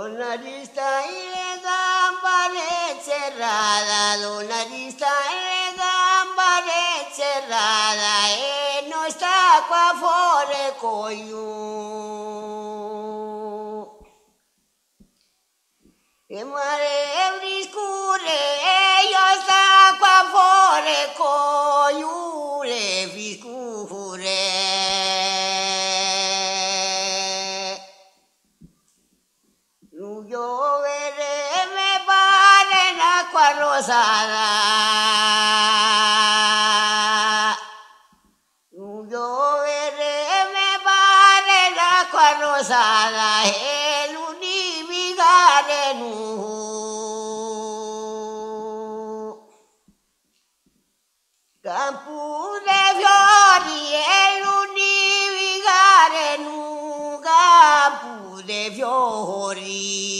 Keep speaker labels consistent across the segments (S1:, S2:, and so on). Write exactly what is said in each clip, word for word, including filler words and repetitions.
S1: Donna di stai le gambane cerrada, donna di stai le gambane cerrada e non sta qua fuori con you. E mare mi scure e io sta qua fuori con you le fiscure. Lloveré me pare en acqua rosada. Lloveré me pare en acqua rosada. E l'univigare nu. Campo de fiori e l'univigare nu. Campo de fiori.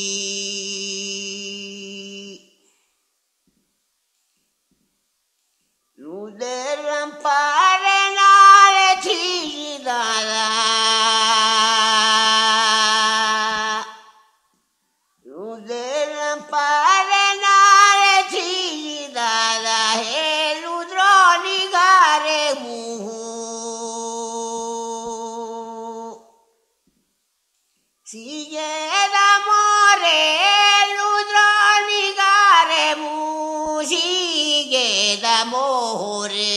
S1: Del rampare nale trigidada, del rampare nale trigidada e l'udroni gare mu. Sigue d'amore l'udroni gare mu, sigue d'amore.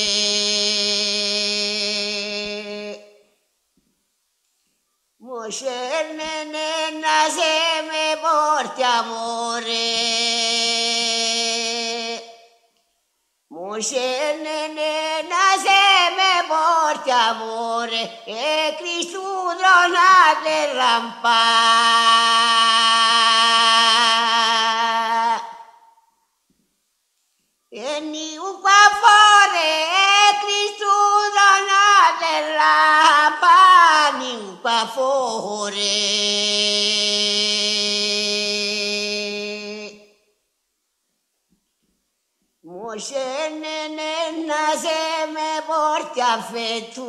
S1: Moscerne nenna se me porti amore. Moscerne nenna se me porti amore e Cristo dronate rampa. E ni un qua fuori e Cristo donate rampa, ni un qua fuori. Moscerne nenna se me porti affetto.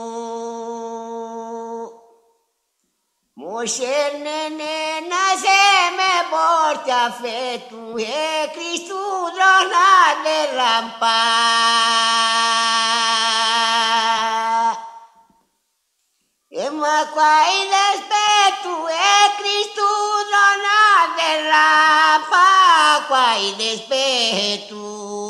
S1: Moscerne nenna se me porti affetto e Cristo donate rampa. E ma qua in aspetto e Cristo donate rampa, qua in aspetto.